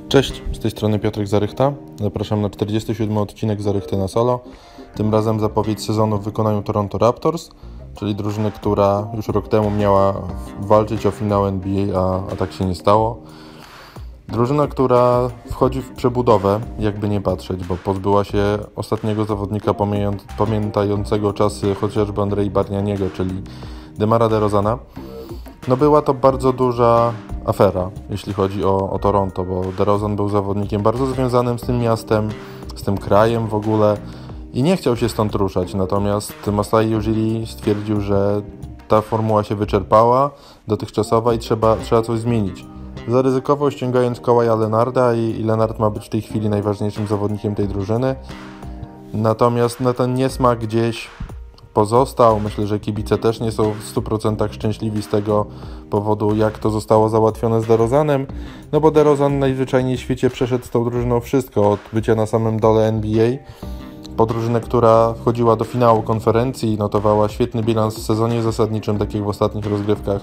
Cześć, z tej strony Piotrek Zarychta. Zapraszam na 47 odcinek Zarychty na solo. Tym razem zapowiedź sezonu w wykonaniu Toronto Raptors, czyli drużyny, która już rok temu miała walczyć o finał NBA, a tak się nie stało. Drużyna, która wchodzi w przebudowę, jakby nie patrzeć, bo pozbyła się ostatniego zawodnika pamiętającego czasy chociażby Andrei Bargnaniego, czyli DeMara DeRozana. No była to bardzo duża afera, jeśli chodzi o Toronto, bo DeRozan był zawodnikiem bardzo związanym z tym miastem, z tym krajem w ogóle i nie chciał się stąd ruszać. Natomiast Masai Ujiri stwierdził, że ta formuła się wyczerpała, dotychczasowa i trzeba coś zmienić. Zaryzykował, ściągając Kawaja Leonarda i Leonard ma być w tej chwili najważniejszym zawodnikiem tej drużyny. Natomiast ten niesmak gdzieś pozostał. Myślę, że kibice też nie są w 100% szczęśliwi z tego powodu, jak to zostało załatwione z DeRozanem. No bo DeRozan najzwyczajniej w świecie przeszedł z tą drużyną wszystko, od bycia na samym dole NBA, po drużynę, która wchodziła do finału konferencji, notowała świetny bilans w sezonie zasadniczym, tak jak w ostatnich rozgrywkach.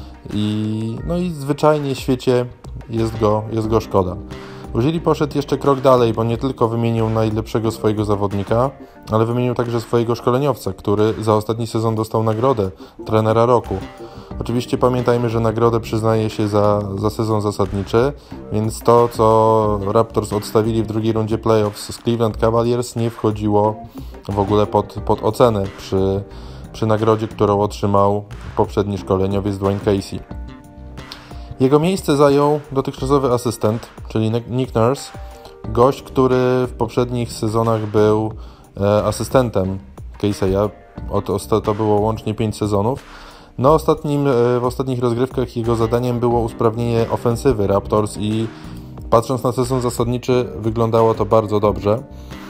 I zwyczajnie w świecie jest go szkoda. Ujiri poszedł jeszcze krok dalej, bo nie tylko wymienił najlepszego swojego zawodnika, ale wymienił także swojego szkoleniowca, który za ostatni sezon dostał nagrodę trenera roku. Oczywiście pamiętajmy, że nagrodę przyznaje się za sezon zasadniczy, więc to, co Raptors odstawili w drugiej rundzie playoffs z Cleveland Cavaliers, nie wchodziło w ogóle pod ocenę przy nagrodzie, którą otrzymał poprzedni szkoleniowiec Dwayne Casey. Jego miejsce zajął dotychczasowy asystent, czyli Nick Nurse, gość, który w poprzednich sezonach był asystentem Casey'a. To było łącznie 5 sezonów. No, w ostatnich rozgrywkach jego zadaniem było usprawnienie ofensywy Raptors i patrząc na sezon zasadniczy wyglądało to bardzo dobrze,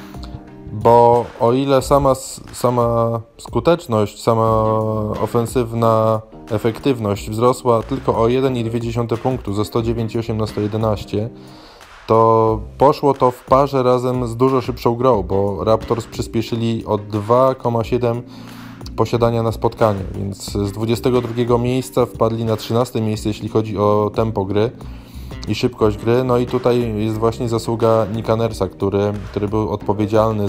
bo o ile sama skuteczność, sama ofensywna efektywność wzrosła tylko o 1,2 punktu ze 109,8 na 111, to poszło to w parze razem z dużo szybszą grą, bo Raptors przyspieszyli o 2,7 posiadania na spotkanie, więc z 22 miejsca wpadli na 13 miejsce, jeśli chodzi o tempo gry i szybkość gry. No i tutaj jest właśnie zasługa Nicka Nurse'a, który był odpowiedzialny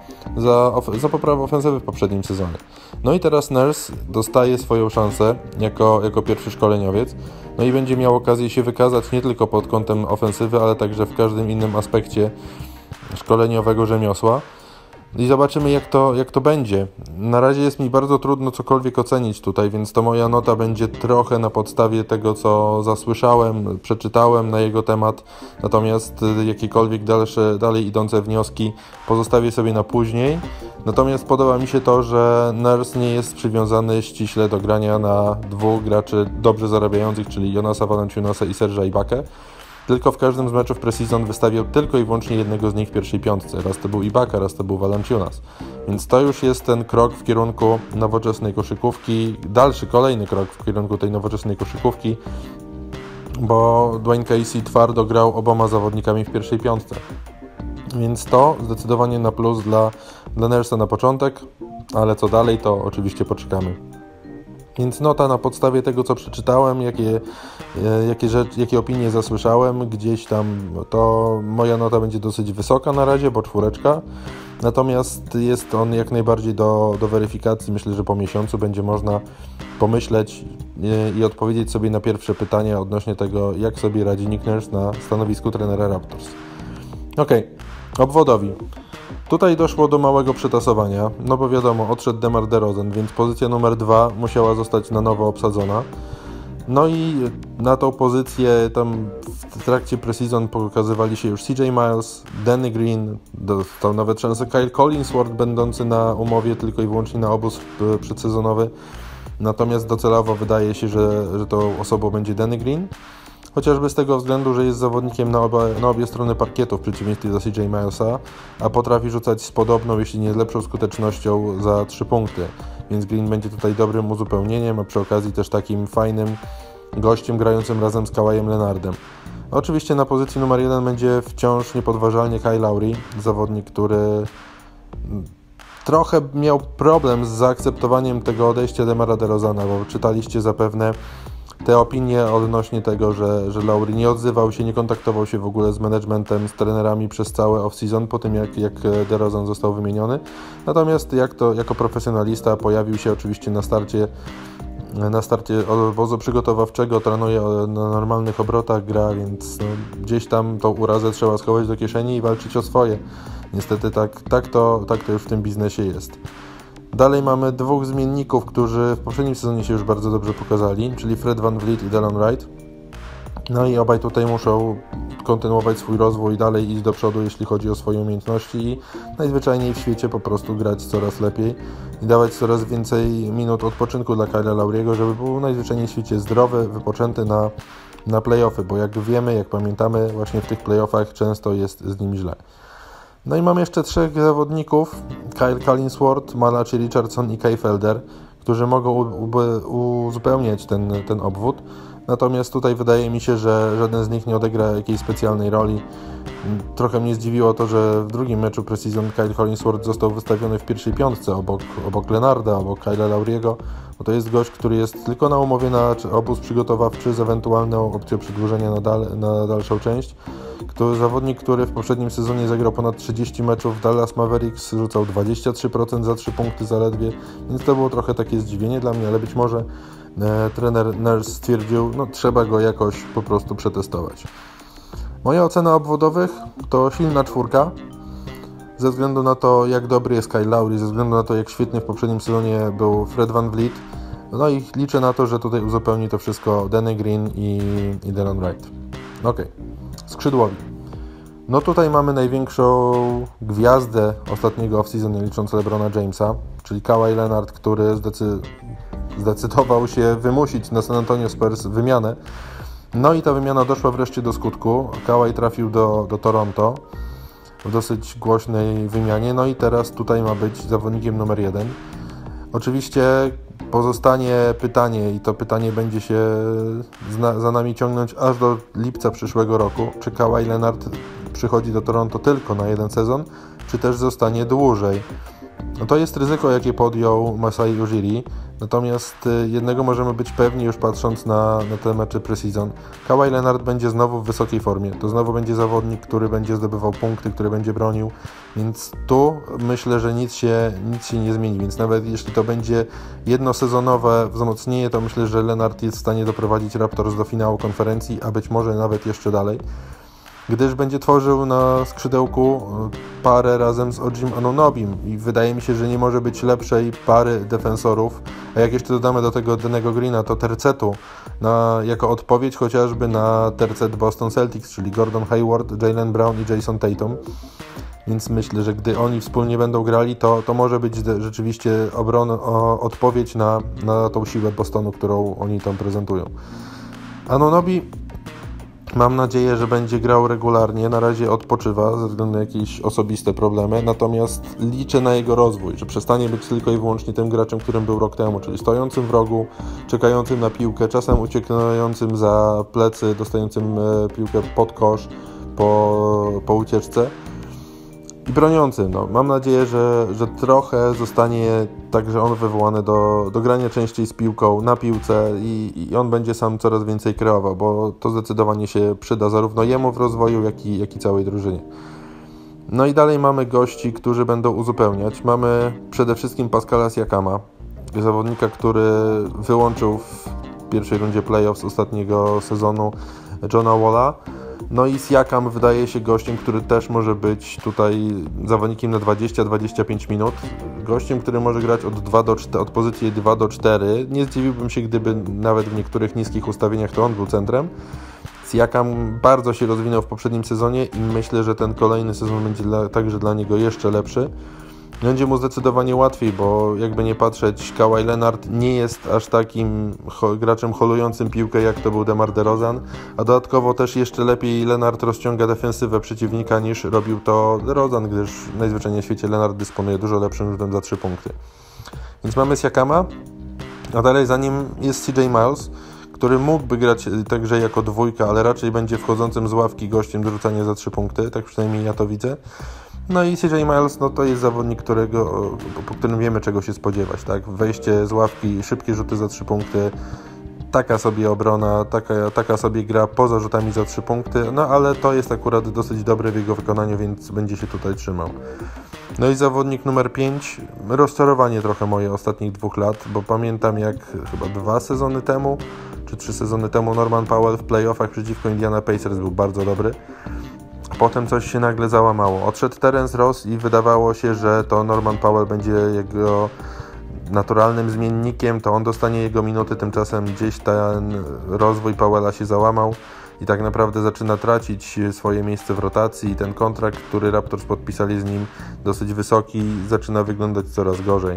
za poprawę ofensywy w poprzednim sezonie. No i teraz Nurse dostaje swoją szansę jako pierwszy szkoleniowiec, no i będzie miał okazję się wykazać nie tylko pod kątem ofensywy, ale także w każdym innym aspekcie szkoleniowego rzemiosła. I zobaczymy, jak to będzie. Na razie jest mi bardzo trudno cokolwiek ocenić tutaj, więc to moja nota będzie trochę na podstawie tego, co zasłyszałem, przeczytałem na jego temat. Natomiast jakiekolwiek dalej idące wnioski pozostawię sobie na później. Natomiast podoba mi się to, że Nurse nie jest przywiązany ściśle do grania na dwóch graczy dobrze zarabiających, czyli Jonasa Valanciunasa i Serge'a Ibakę. Tylko w każdym z meczów preseason wystawiał tylko i wyłącznie jednego z nich w pierwszej piątce. Raz to był Ibaka, raz to był Valanciunas. Więc to już jest ten krok w kierunku nowoczesnej koszykówki, kolejny krok w kierunku tej nowoczesnej koszykówki, bo Dwayne Casey twardo grał oboma zawodnikami w pierwszej piątce. Więc to zdecydowanie na plus dla Nurse'a na początek, ale co dalej, to oczywiście poczekamy. Więc nota na podstawie tego, co przeczytałem, jakie opinie zasłyszałem, gdzieś tam, to moja nota będzie dosyć wysoka na razie, bo 4. Natomiast jest on jak najbardziej do weryfikacji. Myślę, że po miesiącu będzie można pomyśleć i odpowiedzieć sobie na pierwsze pytania odnośnie tego, jak sobie radzi Nick Nurse na stanowisku trenera Raptors. Obwodowi. Tutaj doszło do małego przetasowania, no bo wiadomo, odszedł DeMar DeRozan, więc pozycja numer 2 musiała zostać na nowo obsadzona. No i na tą pozycję tam w trakcie preseason pokazywali się już CJ Miles, Danny Green, dostał nawet szansę Kyle Collinsworth, będący na umowie tylko i wyłącznie na obóz przedsezonowy. Natomiast docelowo wydaje się, że tą osobą będzie Danny Green. Chociażby z tego względu, że jest zawodnikiem na obie strony parkietu w przeciwieństwie do CJ Milesa, a potrafi rzucać z podobną, jeśli nie lepszą skutecznością za 3 punkty. Więc Green będzie tutaj dobrym uzupełnieniem, a przy okazji też takim fajnym gościem grającym razem z Kawajem Leonardem. Oczywiście na pozycji numer 1 będzie wciąż niepodważalnie Kyle Lowry, zawodnik, który trochę miał problem z zaakceptowaniem tego odejścia DeMara DeRozana, bo czytaliście zapewne te opinie odnośnie tego, że Lowry nie odzywał się, nie kontaktował się w ogóle z managementem, z trenerami przez całe off-season po tym jak DeRozan został wymieniony. Natomiast jako profesjonalista pojawił się oczywiście na starcie obozu przygotowawczego, trenuje na normalnych obrotach, gra, więc gdzieś tam tą urazę trzeba schować do kieszeni i walczyć o swoje. Niestety tak to już w tym biznesie jest. Dalej mamy dwóch zmienników, którzy w poprzednim sezonie się już bardzo dobrze pokazali, czyli Fred VanVleet i Delon Wright. No i obaj tutaj muszą kontynuować swój rozwój, dalej iść do przodu, jeśli chodzi o swoje umiejętności i najzwyczajniej w świecie po prostu grać coraz lepiej i dawać coraz więcej minut odpoczynku dla Kyle'a Lowry'ego, żeby był najzwyczajniej w świecie zdrowy, wypoczęty na play-offy, bo jak wiemy, jak pamiętamy, właśnie w tych play-offach często jest z nim źle. No i mamy jeszcze trzech zawodników, Kyle Collinsworth, Malachi Richardson i Kay Felder, którzy mogą uzupełniać ten obwód. Natomiast tutaj wydaje mi się, że żaden z nich nie odegra jakiejś specjalnej roli. Trochę mnie zdziwiło to, że w drugim meczu preseason Kyle Collinsworth został wystawiony w pierwszej piątce obok Leonarda, obok Kyle'a Lowry'ego, bo to jest gość, który jest tylko na umowie na obóz przygotowawczy z ewentualną opcją przedłużenia na dalszą część. Zawodnik, który w poprzednim sezonie zagrał ponad 30 meczów w Dallas Mavericks, rzucał 23% za 3 punkty zaledwie, więc to było trochę takie zdziwienie dla mnie, ale być może trener Nurse stwierdził, trzeba go jakoś po prostu przetestować. Moja ocena obwodowych to silna czwórka, ze względu na to, jak dobry jest Kyle Lowry, ze względu na to, jak świetny w poprzednim sezonie był Fred VanVleet, no i liczę na to, że tutaj uzupełni to wszystko Danny Green i Delon Wright. Skrzydłowi. Tutaj mamy największą gwiazdę ostatniego off-season, nie licząc LeBrona Jamesa, czyli Kawhi Leonard, który zdecydował się wymusić na San Antonio Spurs wymianę. No i ta wymiana doszła wreszcie do skutku. Kawhi trafił do Toronto w dosyć głośnej wymianie, no i teraz tutaj ma być zawodnikiem numer 1. Oczywiście pozostanie pytanie i to pytanie będzie się za nami ciągnąć aż do lipca przyszłego roku. Czy Kawhi Leonard przychodzi do Toronto tylko na 1 sezon, czy też zostanie dłużej? To jest ryzyko, jakie podjął Masai Ujiri, natomiast jednego możemy być pewni już patrząc na te mecze preseason. Kawhi Leonard będzie znowu w wysokiej formie, to znowu będzie zawodnik, który będzie zdobywał punkty, który będzie bronił, więc tu myślę, że nic się nie zmieni, więc nawet jeśli to będzie jednosezonowe wzmocnienie, to myślę, że Leonard jest w stanie doprowadzić Raptors do finału konferencji, a być może nawet jeszcze dalej, gdyż będzie tworzył na skrzydełku parę razem z Ogim Anunobim i wydaje mi się, że nie może być lepszej pary defensorów, a jak jeszcze dodamy do tego Danny'ego Greena, to tercetu jako odpowiedź chociażby na tercet Boston Celtics, czyli Gordon Hayward, Jaylen Brown i Jason Tatum, więc myślę, że gdy oni wspólnie będą grali, to może być rzeczywiście odpowiedź na tą siłę Bostonu, którą oni tam prezentują. Anunoby, mam nadzieję, że będzie grał regularnie, na razie odpoczywa ze względu na jakieś osobiste problemy, natomiast liczę na jego rozwój, że przestanie być tylko i wyłącznie tym graczem, którym był rok temu, czyli stojącym w rogu, czekającym na piłkę, czasem uciekającym za plecy, dostającym piłkę pod kosz po ucieczce i broniącym. Mam nadzieję, że trochę zostanie także on wywołany do grania częściej z piłką, na piłce i on będzie sam coraz więcej kreował, bo to zdecydowanie się przyda zarówno jemu w rozwoju, jak i całej drużynie. No i dalej mamy gości, którzy będą uzupełniać. Mamy przede wszystkim Pascala Siakama, zawodnika, który wyłączył w pierwszej rundzie playoffs ostatniego sezonu Johna Walla. No i Siakam wydaje się gościem, który też może być tutaj zawodnikiem na 20-25 minut. Gościem, który może grać od pozycji 2 do 4. Nie zdziwiłbym się, gdyby nawet w niektórych niskich ustawieniach to on był centrem. Siakam bardzo się rozwinął w poprzednim sezonie i myślę, że ten kolejny sezon będzie także dla niego jeszcze lepszy. Będzie mu zdecydowanie łatwiej, bo jakby nie patrzeć, Kawhi Leonard nie jest aż takim graczem holującym piłkę, jak to był DeMar DeRozan, a dodatkowo też jeszcze lepiej Leonard rozciąga defensywę przeciwnika niż robił to DeRozan, gdyż najzwyczajniej w świecie Leonard dysponuje dużo lepszym rzutem za 3 punkty. Więc mamy Siakama, a dalej za nim jest CJ Miles, który mógłby grać także jako dwójka, ale raczej będzie wchodzącym z ławki gościem do rzucania za 3 punkty, tak przynajmniej ja to widzę. No i CJ Miles, to jest zawodnik, po którym wiemy, czego się spodziewać, tak? Wejście z ławki, szybkie rzuty za 3 punkty, taka sobie obrona, taka sobie gra poza rzutami za 3 punkty, no ale to jest akurat dosyć dobre w jego wykonaniu, więc będzie się tutaj trzymał. No i zawodnik numer 5, rozczarowanie trochę moje ostatnich 2 lat, bo pamiętam jak chyba 2 sezony temu, czy 3 sezony temu Norman Powell w playoffach przeciwko Indiana Pacers był bardzo dobry. Potem coś się nagle załamało. Odszedł Terence Ross i wydawało się, że to Norman Powell będzie jego naturalnym zmiennikiem, to on dostanie jego minuty, tymczasem gdzieś ten rozwój Powella się załamał i tak naprawdę zaczyna tracić swoje miejsce w rotacji i ten kontrakt, który Raptors podpisali z nim, dosyć wysoki, zaczyna wyglądać coraz gorzej.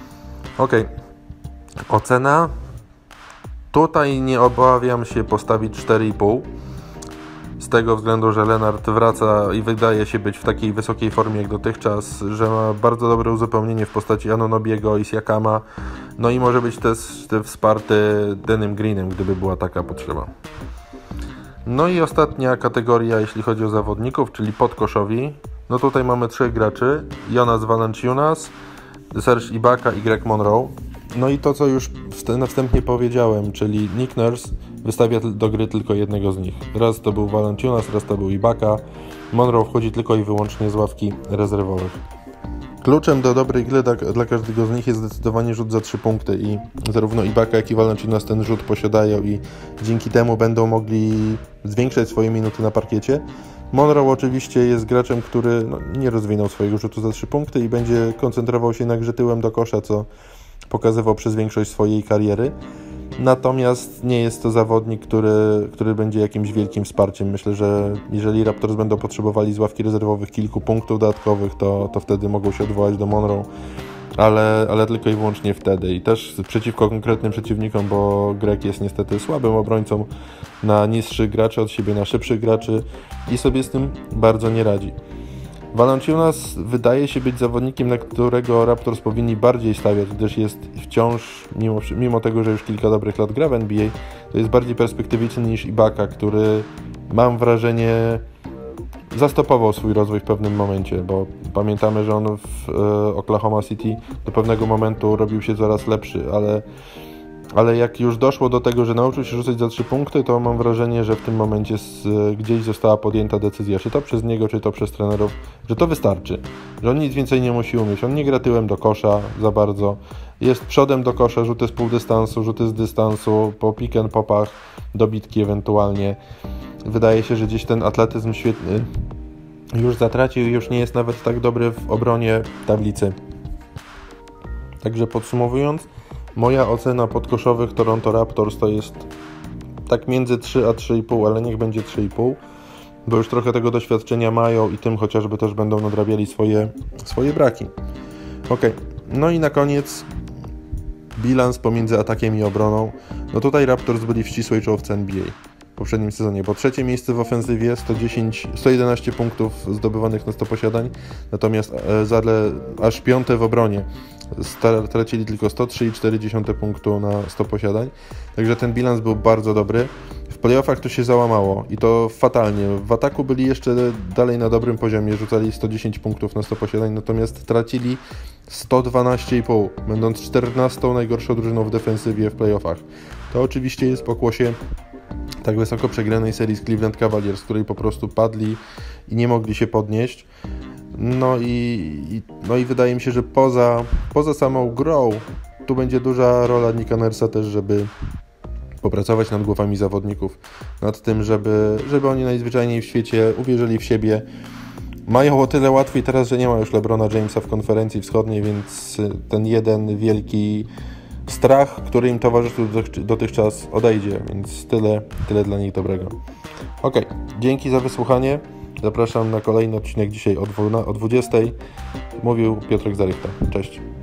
Ocena. Tutaj nie obawiam się postawić 4,5. Z tego względu, że Leonard wraca i wydaje się być w takiej wysokiej formie jak dotychczas, że ma bardzo dobre uzupełnienie w postaci Anunobiego i Siakama, no i może być też wsparty Denim Greenem, gdyby była taka potrzeba. No i ostatnia kategoria, jeśli chodzi o zawodników, czyli podkoszowi. No tutaj mamy 3 graczy, Jonas Valanciunas, Serge Ibaka i Greg Monroe. No i to, co już na wstępie powiedziałem, czyli Nick Nurse wystawia do gry tylko jednego z nich. Raz to był Valanciunas, raz to był Ibaka. Monroe wchodzi tylko i wyłącznie z ławki rezerwowych. Kluczem do dobrej gry dla każdego z nich jest zdecydowanie rzut za 3 punkty i zarówno Ibaka, jak i Valanciunas ten rzut posiadają i dzięki temu będą mogli zwiększać swoje minuty na parkiecie. Monroe oczywiście jest graczem, który nie rozwinął swojego rzutu za 3 punkty i będzie koncentrował się na grze tyłem do kosza, co pokazywał przez większość swojej kariery. Natomiast nie jest to zawodnik, który będzie jakimś wielkim wsparciem. Myślę, że jeżeli Raptors będą potrzebowali z ławki rezerwowych kilku punktów dodatkowych, to wtedy mogą się odwołać do Monroe, ale tylko i wyłącznie wtedy. I też przeciwko konkretnym przeciwnikom, bo Greg jest niestety słabym obrońcą na niższych graczy od siebie, na szybszych graczy i sobie z tym bardzo nie radzi. Valanciunas wydaje się być zawodnikiem, na którego Raptors powinni bardziej stawiać, gdyż jest wciąż, mimo tego, że już kilka dobrych lat gra w NBA, to jest bardziej perspektywiczny niż Ibaka, który, mam wrażenie, zastopował swój rozwój w pewnym momencie, bo pamiętamy, że on w Oklahoma City do pewnego momentu robił się coraz lepszy, ale jak już doszło do tego, że nauczył się rzucać za 3 punkty, to mam wrażenie, że w tym momencie gdzieś została podjęta decyzja, czy to przez niego, czy to przez trenerów, że to wystarczy, że on nic więcej nie musi umieć. On nie gra tyłem do kosza za bardzo, jest przodem do kosza, rzuty z półdystansu, rzuty z dystansu, po pick and popach, dobitki ewentualnie. Wydaje się, że gdzieś ten atletyzm świetny już zatracił i już nie jest nawet tak dobry w obronie tablicy. Także podsumowując, moja ocena podkoszowych Toronto Raptors to jest tak między 3 a 3,5, ale niech będzie 3,5, bo już trochę tego doświadczenia mają i tym chociażby też będą nadrabiali swoje braki. No i na koniec bilans pomiędzy atakiem i obroną. No tutaj Raptors byli w ścisłej czołówce NBA w poprzednim sezonie, bo 3. miejsce w ofensywie, 111 punktów zdobywanych na 100 posiadań, natomiast aż 5. w obronie. Tracili tylko 103,4 punktu na 100 posiadań, także ten bilans był bardzo dobry. W playoffach to się załamało i to fatalnie. W ataku byli jeszcze dalej na dobrym poziomie, rzucali 110 punktów na 100 posiadań, natomiast tracili 112,5, będąc 14. najgorszą drużyną w defensywie w playoffach. To oczywiście jest pokłosie tak wysoko przegranej serii z Cleveland Cavaliers, z której po prostu padli i nie mogli się podnieść. No i wydaje mi się, że poza samą grą tu będzie duża rola Nicka Nurse'a też, żeby popracować nad głowami zawodników, nad tym, żeby oni najzwyczajniej w świecie uwierzyli w siebie. Mają o tyle łatwiej teraz, że nie ma już LeBrona Jamesa w konferencji wschodniej, więc ten jeden wielki strach, który im towarzyszył dotychczas, odejdzie, więc tyle dla nich dobrego. Dzięki za wysłuchanie. Zapraszam na kolejny odcinek dzisiaj o 20:00. Mówił Piotrek Zarychta. Cześć.